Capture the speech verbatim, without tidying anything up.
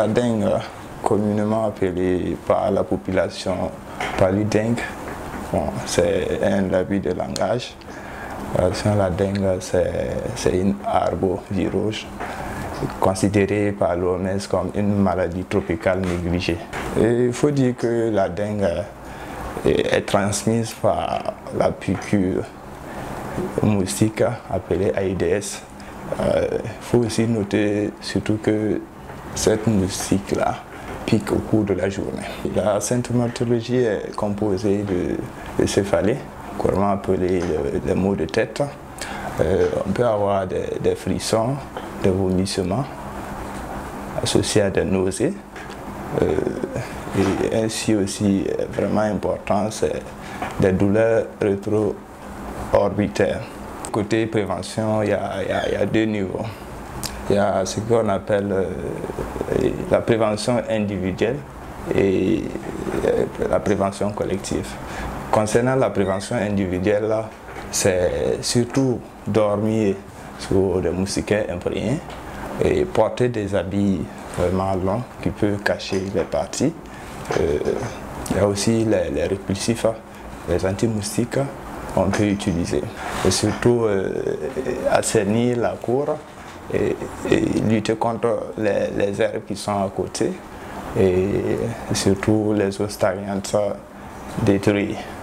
La dengue, communément appelée par la population palu-dengue, bon, c'est un abus de langage. La dengue, c'est une arbovirose considérée par l'O M S comme une maladie tropicale négligée. Et il faut dire que la dengue est transmise par la piqûre moustique appelée Aedes. Il euh, faut aussi noter surtout que cette moustique-là pique au cours de la journée. La symptomatologie est composée de, de céphalée, couramment appelée les maux de tête. Euh, on peut avoir des, des frissons, des vomissements associés à des nausées. Euh, et ainsi aussi, vraiment important, c'est des douleurs rétro-orbitaires. Côté prévention, il y, a, il, y a, il y a deux niveaux. Il y a ce qu'on appelle euh, la prévention individuelle et la prévention collective. Concernant la prévention individuelle, c'est surtout dormir sur des moustiquaires imprégnés et porter des habits vraiment longs qui peuvent cacher les parties. Euh, il y a aussi les, les répulsifs, les anti-moustiques qu'on peut utiliser. Et surtout euh, assainir la cour et, et lutter contre les, les herbes qui sont à côté et surtout les eaux stagnantes détruites.